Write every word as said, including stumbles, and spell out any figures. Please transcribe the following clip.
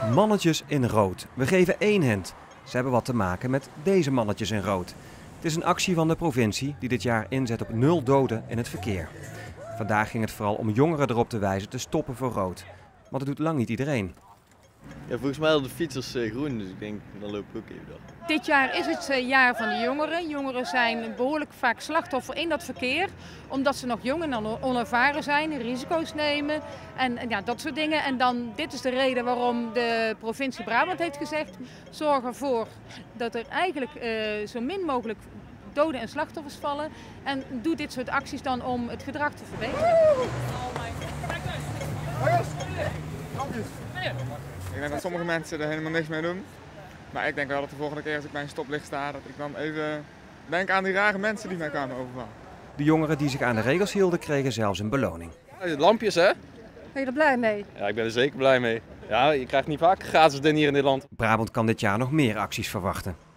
Mannetjes in rood. We geven één hand. Ze hebben wat te maken met deze mannetjes in rood. Het is een actie van de provincie die dit jaar inzet op nul doden in het verkeer. Vandaag ging het vooral om jongeren erop te wijzen te stoppen voor rood. Want dat doet lang niet iedereen. Ja, volgens mij hadden de fietsers uh, groen, dus ik denk, dan loop ik ook even door. Dit jaar is het uh, jaar van de jongeren. Jongeren zijn behoorlijk vaak slachtoffer in dat verkeer. Omdat ze nog jong en onervaren zijn, risico's nemen en, en ja, dat soort dingen. En dan, dit is de reden waarom de provincie Brabant heeft gezegd: zorg ervoor dat er eigenlijk uh, zo min mogelijk doden en slachtoffers vallen. En doe dit soort acties dan om het gedrag te verbeteren. Ik denk dat sommige mensen er helemaal niks mee doen. Maar ik denk wel dat de volgende keer als ik bij een stoplicht sta, dat ik dan even denk aan die rare mensen die mij kwamen overvallen. De jongeren die zich aan de regels hielden kregen zelfs een beloning. Lampjes, hè? Ben je er blij mee? Ja, ik ben er zeker blij mee. Ja, je krijgt niet vaak gratis dingen hier in dit land. Brabant kan dit jaar nog meer acties verwachten.